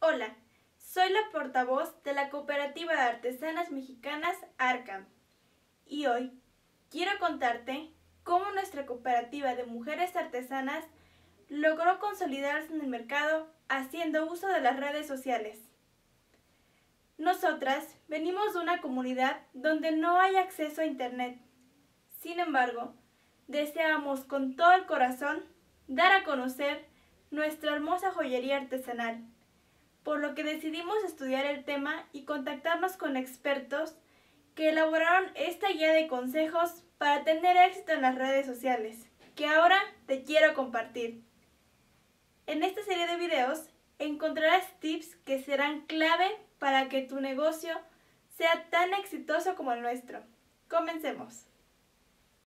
Hola, soy la portavoz de la Cooperativa de Artesanas Mexicanas ARCAM y hoy quiero contarte cómo nuestra cooperativa de mujeres artesanas logró consolidarse en el mercado haciendo uso de las redes sociales. Nosotras venimos de una comunidad donde no hay acceso a internet. Sin embargo, deseamos con todo el corazón dar a conocer nuestra hermosa joyería artesanal, por lo que decidimos estudiar el tema y contactarnos con expertos que elaboraron esta guía de consejos para tener éxito en las redes sociales, que ahora te quiero compartir. En esta serie de videos encontrarás tips que serán clave para que tu negocio sea tan exitoso como el nuestro. Comencemos.